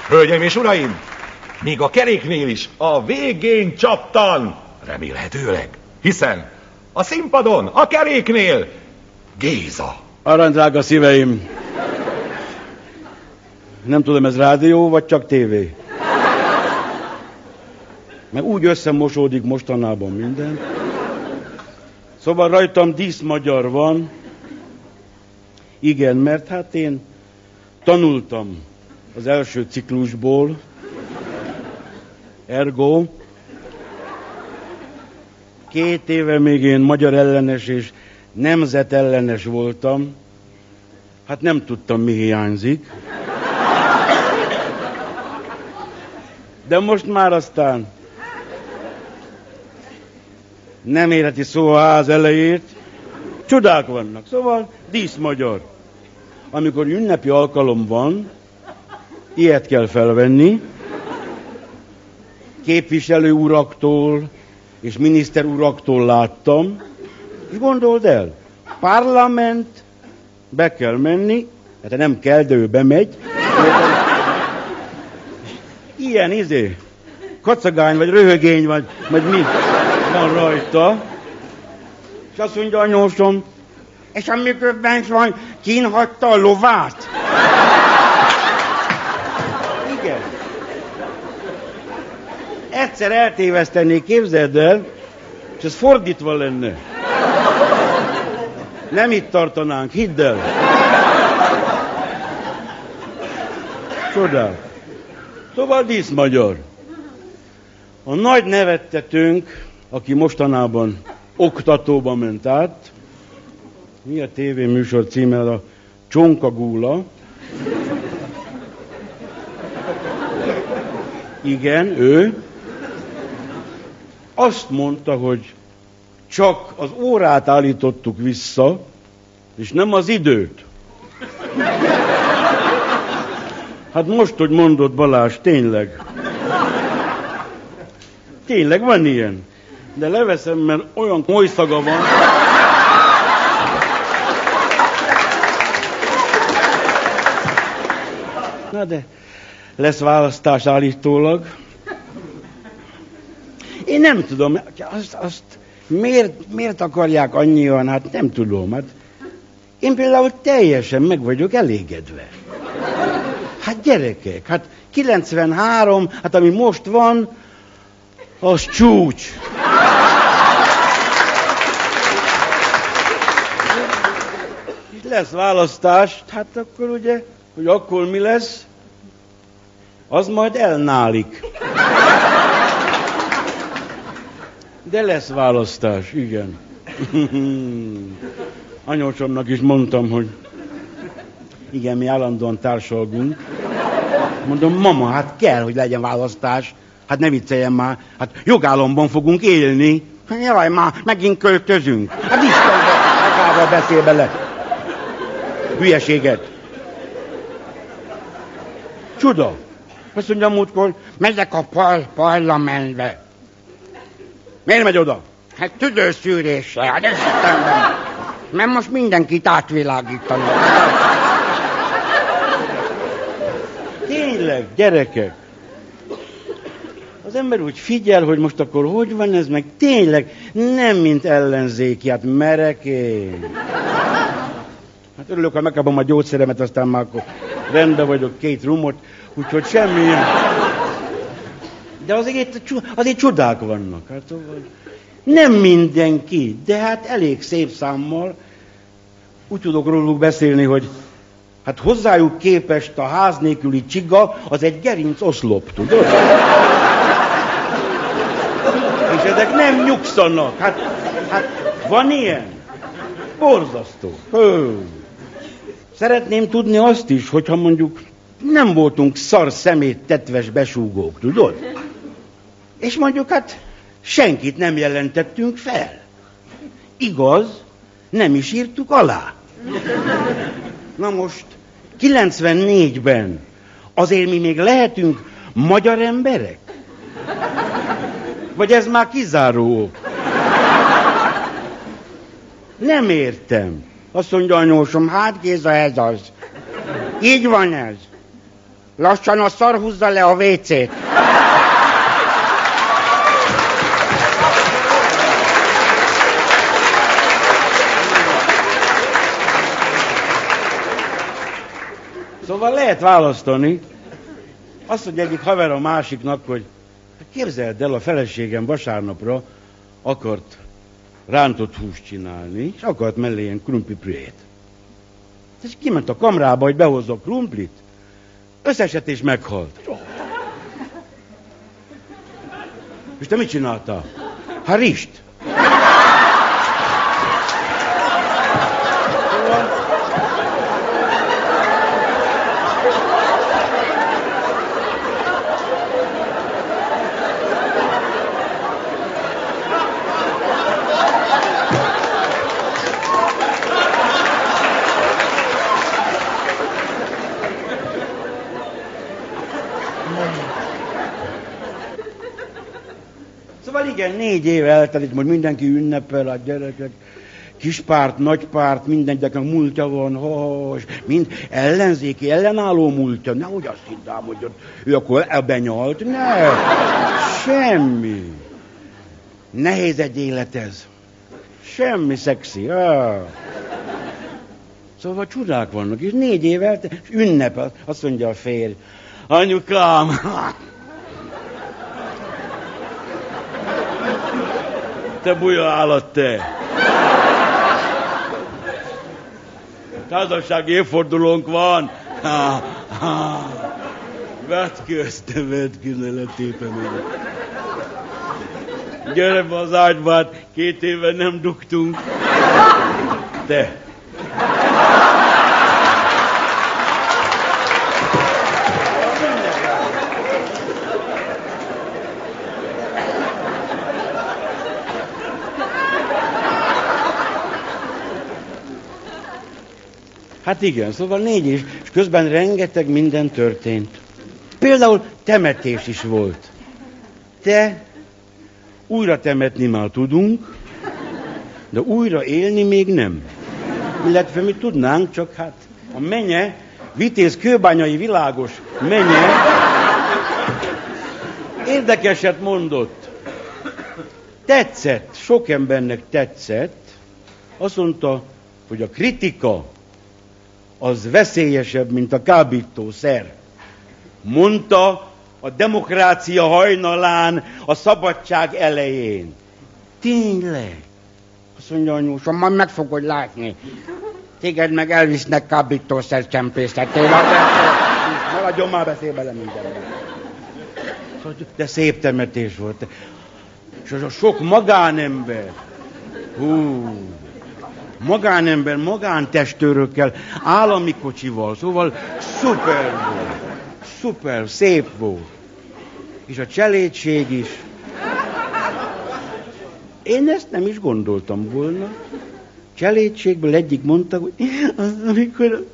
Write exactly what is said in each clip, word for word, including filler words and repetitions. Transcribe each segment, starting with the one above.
Hölgyeim és uraim, még a keréknél is a végén csattan, remélhetőleg, hiszen a színpadon, a keréknél Géza. Aranydrága szíveim, nem tudom, ez rádió, vagy csak tévé? Mert úgy összemosódik mostanában minden. Szóval rajtam díszmagyar van. Igen, mert hát én tanultam az első ciklusból, ergo két éve még én magyar ellenes és nemzetellenes voltam. Hát nem tudtam, mi hiányzik. De most már aztán nem érheti szó a ház elejét. Csodák vannak. Szóval díszmagyar. Amikor ünnepi alkalom van, ilyet kell felvenni. Képviselő uraktól és miniszter uraktól láttam. És gondold el, parlament, be kell menni, hát nem kell, de ő bemegy. Ilyen izé, kacagány, vagy röhögény, vagy, vagy mi van rajta. És azt mondja anyósom, és amikor bent van, kínhagyta a lovát. Igen. Egyszer eltévesztenék, képzeld el, és ez fordítva lenne. Nem itt tartanánk, hidd el. Csodál. Szóval díszmagyar. A nagy nevettetőnk, aki mostanában oktatóba ment át, mi a tévéműsor címe? A Csonkagúla. Igen, ő. Azt mondta, hogy csak az órát állítottuk vissza, és nem az időt. Hát most, hogy mondod, Balázs, tényleg. Tényleg van ilyen. De leveszem, mert olyan molyszaga van. Na de lesz választás állítólag. Én nem tudom, azt, azt miért, miért akarják annyian, hát nem tudom. Hát én például teljesen meg vagyok elégedve. Hát gyerekek, hát kilencvenhárom, hát ami most van, az csúcs. És lesz választás, hát akkor ugye, hogy akkor mi lesz, az majd elnálik. De lesz választás, igen. Anyósomnak is mondtam, hogy igen, mi állandóan társalgunk. Mondom, mama, hát kell, hogy legyen választás. Hát ne vicceljen már, hát jogállamban fogunk élni. Jaj, már megint költözünk. Hát Istenbe, akárra beszél bele. Hülyeséget. Csuda. Azt mondja múltkor, megyek a par- parlamentbe. Miért megy oda? Hát tüdőszűrésre, hát ez Istenben. Mert most mindenkit átvilágítanak. Tényleg, gyerekek. Az ember úgy figyel, hogy most akkor hogy van ez, meg tényleg nem mint ellenzéki, hát merekén. Hát örülök, ha megkapom a gyógyszeremet, aztán már akkor rendben vagyok, két rumot, úgyhogy semmi. De azért, azért csodák vannak. Hát, nem mindenki, de hát elég szép számmal. Úgy tudok róluk beszélni, hogy hát hozzájuk képest a ház nélküli csiga az egy gerinc oszlop, tudod? És ezek nem nyugszanak. Hát, hát van ilyen? Borzasztó. Hő. Szeretném tudni azt is, hogyha mondjuk nem voltunk szar szemét tetves besúgók, tudod? És mondjuk hát senkit nem jelentettünk fel. Igaz, nem is írtuk alá. Na most, kilencvennégyben azért mi még lehetünk magyar emberek? Vagy ez már kizáró ok? Nem értem. Azt mondja anyósom, hát Géza, ez az. Így van ez. Lassan a szar húzza le a vécét. Szóval lehet választani. Azt mondja egyik haver a másiknak, hogy képzeld el, a feleségem vasárnapra akart rántott húst csinálni, és akart mellé ilyen krumplipürét. És kiment a kamrába, hogy behozza a krumplit, összesett és meghalt. És te mit csináltál? Hát rist. Szóval igen, négy év eltelik, majd mindenki ünnepel, a gyerekek, kispárt, nagypárt, mindenkinek múltja van, ha, mind ellenzéki, ellenálló múltja. Nehogy azt hiddám, hogy ott, ő akkor elbenyalt. Ne, semmi. Nehéz egy élet ez. Semmi szexi. Ah. Szóval csodák vannak, és négy év eltelik, és ünnepel. Azt mondja a férj, anyukám, te buja állat, te! Társasági évfordulónk van! Ha, ha. Vedd ki ezt, te vedd ki, ne letépem. Gyere be az ágyba, hát két éve nem dugtunk. Te! Hát igen, szóval négy is, és közben rengeteg minden történt. Például temetés is volt. Te újra temetni már tudunk, de újra élni még nem. Illetve mi tudnánk, csak hát a menye, Vitéz kőbányai világos menye érdekeset mondott. Tetszett, sok embernek tetszett. Azt mondta, hogy a kritika az veszélyesebb, mint a kábítószer. Mondta a demokrácia hajnalán, a szabadság elején. Tényleg. Azt mondja anyósom, majd meg fogod látni. Téged meg elvisznek kábítószer csempészetére. Maradjon már, beszél bele mindenben. De szép temetés volt. És az a sok magánember. Hú... Magánember, magántestőrökkel, állami kocsival, szóval szuper volt. Szuper, szép volt. És a cselédség is. Én ezt nem is gondoltam volna. Cselédségből egyik mondta, hogy az, amikor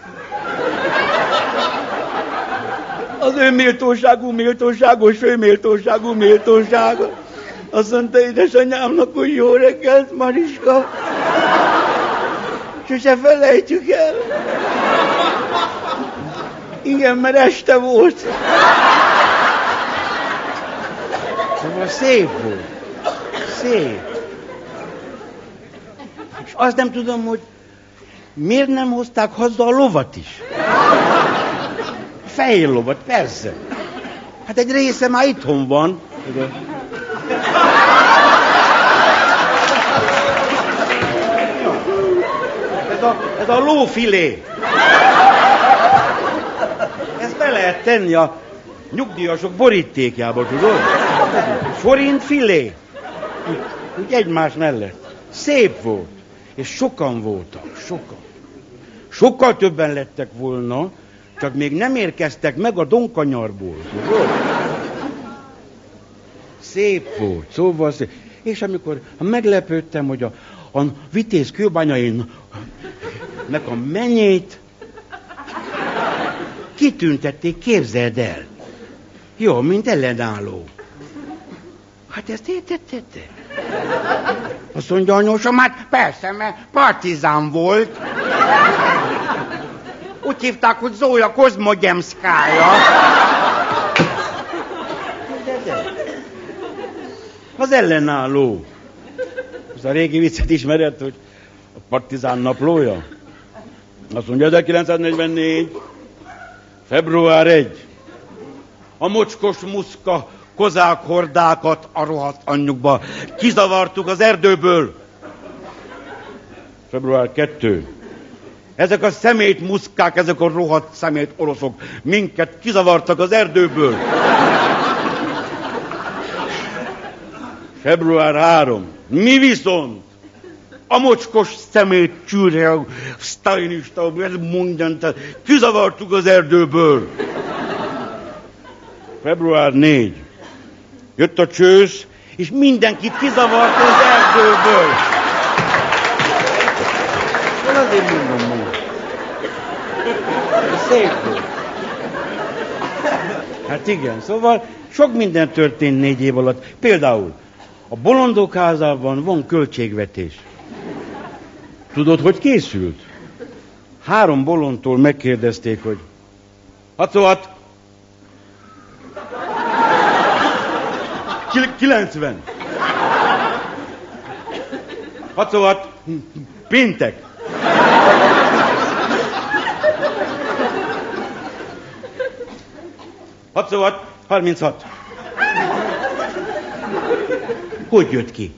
az ő méltóságú, méltóságos, főméltóságú, méltósága. Azt mondta édesanyámnak, hogy jó reggelt, Mariska. Sose felejtjük el. Igen, mert este volt. Szóval szép volt. Szép. És azt nem tudom, hogy miért nem hozták haza a lovat is. Fehér lovat, persze. Hát egy része már itthon van. Ez a, ez a lófilé. Ezt be lehet tenni a nyugdíjasok borítékjába, tudod? Forintfilé. Úgy, úgy egymás mellett. Szép volt. És sokan voltak, sokan. Sokkal többen lettek volna, csak még nem érkeztek meg a Donkanyarból, tudod? Szép volt, szóval szép. És amikor meglepődtem, hogy a, a Vitéz kőbányain meg a mennyét kitüntették, képzeld el. Jó, mint ellenálló. Hát ezt értetted? Azt mondja anyósom, hát persze, mert partizán volt. Úgy hívták, hogy Zója Kozmogyemszkája. De, de. Az ellenálló. Az a régi viccet ismered, hogy a Partizán naplója? Azt mondja, ezerkilencszáznegyvennégy. február elseje. A mocskos muszka kozák hordákat a rohadt anyjukba kizavartuk az erdőből. február kettő. Ezek a szemét muszkák, ezek a rohadt szemét oroszok minket kizavartak az erdőből. február három. Mi viszont a mocskos szemét csűrje, sztálinista, mindent kizavartuk az erdőből. február négy. Jött a csősz, és mindenkit kizavart az erdőből. Én azért mondom, mondom. Szép volt. Hát igen, szóval sok minden történt négy év alatt. Például a Bolondok házában van költségvetés. Tudod, hogy készült? Három bolondtól megkérdezték, hogy hatszóhat, kilencven. hatszóhat, péntek. hatszóhat, harminchat. Hogy jött ki?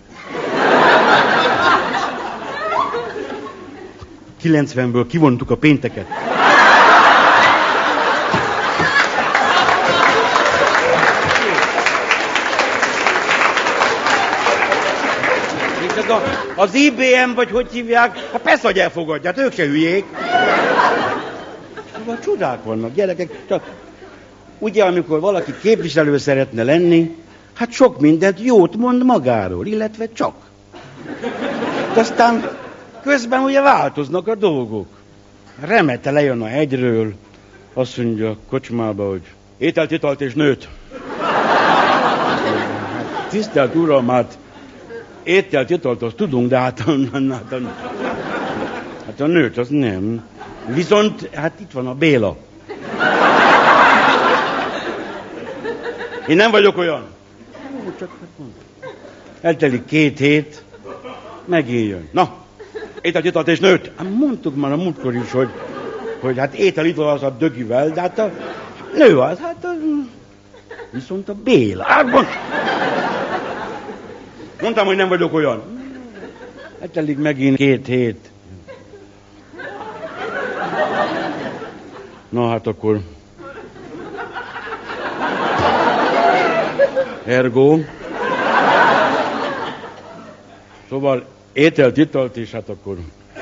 kilencvenből kivontuk a pénteket. És az, a, az I B M, vagy hogy hívják, hát persze, hogy elfogadják, ők se hülyék. Szóval csodák vannak, gyerekek. Csak ugye, amikor valaki képviselő szeretne lenni, hát sok mindent jót mond magáról, illetve csak. De aztán közben ugye változnak a dolgok. Remete lejön a hegyről, azt mondja a kocsmába, hogy ételt, italt és nőt. Hát, tisztelt uram, hát ételt, italt, azt tudunk, de hát a, hát, a, hát a nőt, az nem. Viszont, hát itt van a Béla. Én nem vagyok olyan. Csak eltelik két hét, megint jön. Na, ételt, italt és nőt. Hát mondtuk már a múltkor is, hogy, hogy hát étel, ital az a dögivel, de hát a nő az, hát a, viszont a Béla. Hát mond, mondtam, hogy nem vagyok olyan. Eltelik megint két hét. Na hát akkor... Ergo. Szóval ételt, italt, és hát akkor...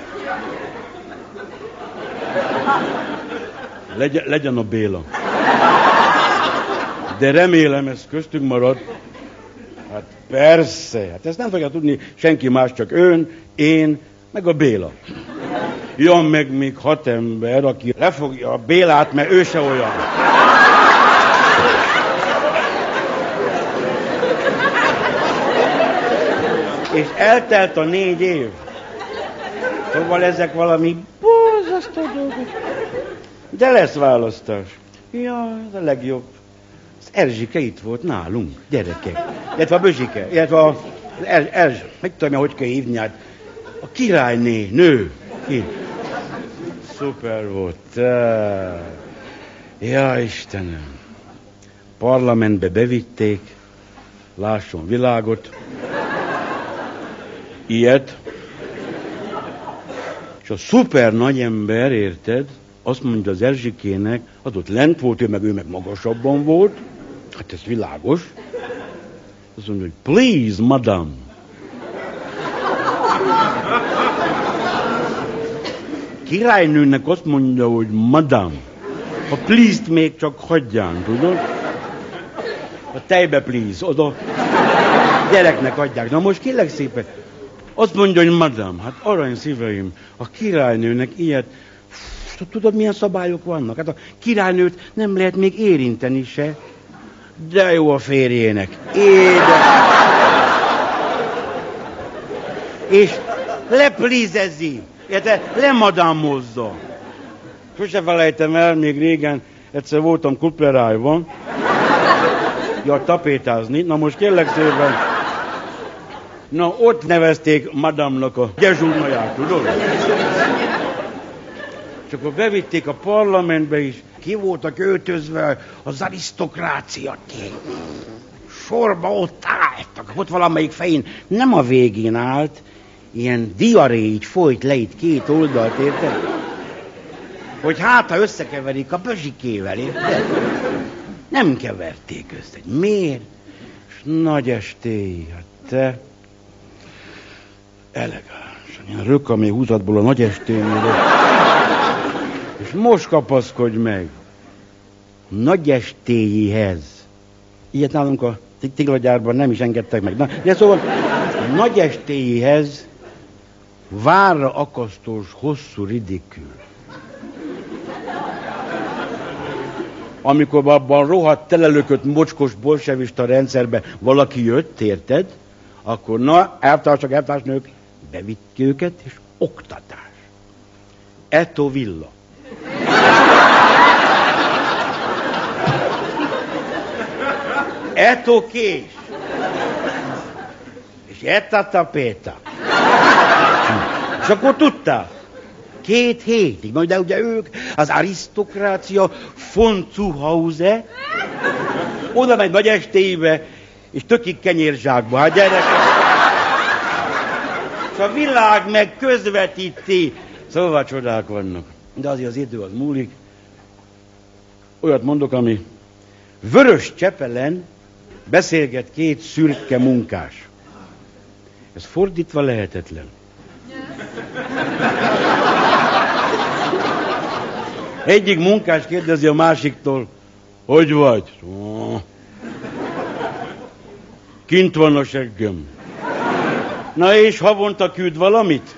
Legyen, legyen a Béla. De remélem, ez köztünk marad. Hát persze, hát ezt nem fogja tudni senki más, csak ön, én, meg a Béla. Jön meg még hat ember, aki lefogja a Bélát, mert ő se olyan. És eltelt a négy év. Szóval ezek valami borzasztó dolgok. De lesz választás. Ja, ez a legjobb. Az Erzsike itt volt nálunk, gyerekek. Illetve a Bözsike, illetve a Erzs, Erzs, meg tudom, hogy kell hívni, hát a királyné, nő. Ki? Szuper volt. Ja, Istenem. Parlamentbe bevitték, lásson világot. Ilyet. És a szuper nagy ember, érted, azt mondja az Erzsikének, az ott lent volt, ő meg, ő meg magasabban volt, hát ez világos. Azt mondja, hogy please, madam. Királynőnek azt mondja, hogy madam. A please-t még csak hagyján, tudod? A tejbe please, oda gyereknek adják. Na most kérlek szépen, azt mondja, hogy madam, hát arany szíveim, a királynőnek ilyet, tudod, milyen szabályok vannak? Hát a királynőt nem lehet még érinteni se. De jó a férjének. Édes. És leplízezi, illetve lemadámozza. Sose felejtem el, még régen egyszer voltam Kuplerájban. Ja, tapétázni. Na most kérlek szépen. Na, ott nevezték madamnak a gyezsúrnaját, tudod? És akkor bevitték a parlamentbe is. Ki voltak öltözve az arisztokrácia. Sorba ott álltak. Ott valamelyik fején nem a végén állt, ilyen diaré így folyt le itt két oldalt, érted? Hogy hát, ha összekeverik a pözsikével, érted? Nem keverték össze. Miért? És nagy estély, hát te... Elegánsan, ilyen rökamé húzatból a nagy estényére. És most kapaszkodj meg. Nagy estélyéhez. Ilyet nálunk a téglagyárban nem is engedtek meg. Na, de szóval nagy estélyéhez várra akasztós hosszú ridikül. Amikor abban rohadt telelökött mocskos bolsevista rendszerbe valaki jött, érted? Akkor na, elvtársak, elvtársnők, bevitt őket, és oktatás. Eto villa. Eto kés. És etta tapéta. És akkor tudtál? Két hétig, majd de ugye ők, az arisztokrácia von Zuhause, oda megy nagy estélybe, és tökik kenyérzsákba. Hát gyerekek! És a világ meg közvetíti. Szóval csodák vannak. De azért az idő az múlik. Olyat mondok, ami Vörös Csepelen beszélget két szürke munkás. Ez fordítva lehetetlen. Egyik munkás kérdezi a másiktól, hogy vagy? Oh. Kint van a seggem. Na és havonta küld valamit?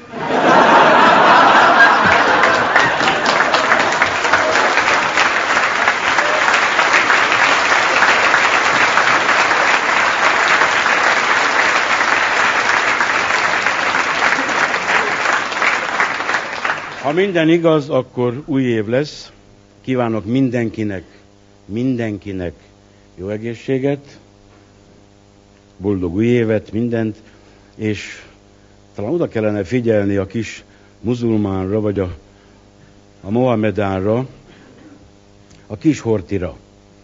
Ha minden igaz, akkor új év lesz. Kívánok mindenkinek, mindenkinek jó egészséget, boldog új évet, mindent, és talán oda kellene figyelni a kis muzulmánra, vagy a, a Mohamedánra, a kis Hortira,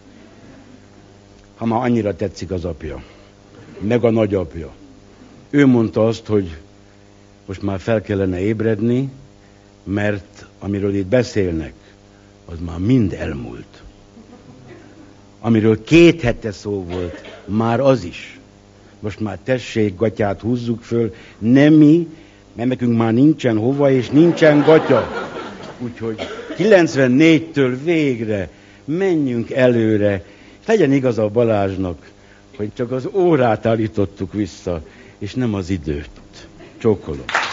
ha már annyira tetszik az apja, meg a nagyapja. Ő mondta azt, hogy most már fel kellene ébredni, mert amiről itt beszélnek, az már mind elmúlt. Amiről két hete szó volt, már az is. Most már tessék, gatyát húzzuk föl, nem mi, mert nekünk már nincsen hova, és nincsen gatya. Úgyhogy kilencvennégytől végre menjünk előre, és legyen igaza a Balázsnak, hogy csak az órát állítottuk vissza, és nem az időt. Csókolom.